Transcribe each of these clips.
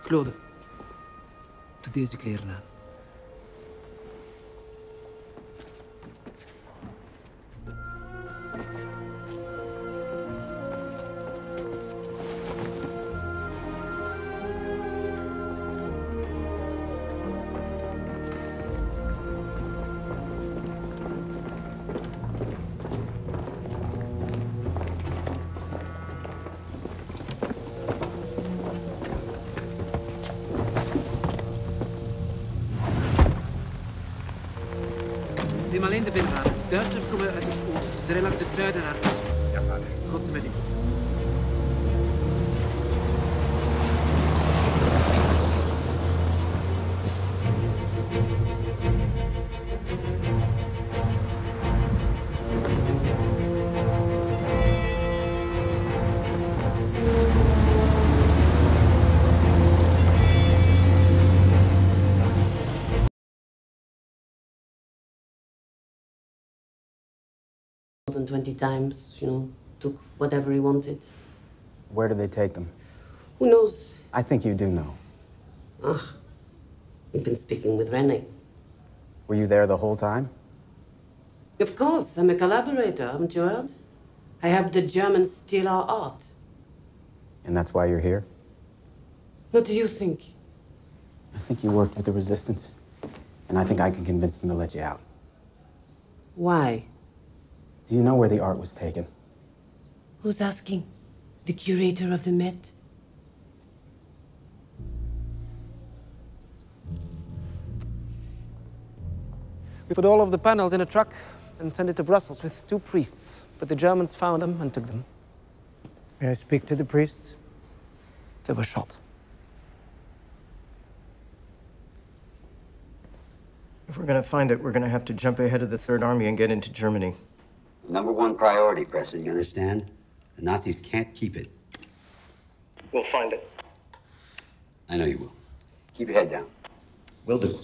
Claude, doe deze kleren aan. Neem alleen de binnenbaan. Duitsers komen uit het oosten. Ze rijden langs het zuiden naar het westen. Ja, vader. God ze met u. More than 20 times, took whatever he wanted. Where did they take them? Who knows? I think you do know. We've been speaking with René. Were you there the whole time? Of course, I'm a collaborator, haven't you heard? I helped the Germans steal our art. And that's why you're here? What do you think? I think you worked with the resistance. And I think I can convince them to let you out. Why? Do you know where the art was taken? Who's asking? The curator of the Met? We put all of the panels in a truck and sent it to Brussels with 2 priests. But the Germans found them and took them. May I speak to the priests? They were shot. If we're gonna find it, we're gonna have to jump ahead of the Third Army and get into Germany. Number 1 priority, Preston, you understand? The Nazis can't keep it. We'll find it. I know you will. Keep your head down. Will do.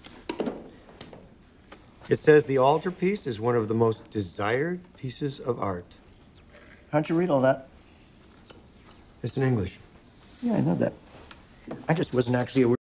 It says the altarpiece is one of the most desired pieces of art. How'd you read all that? It's in English. Yeah, I know that. I just wasn't actually aware.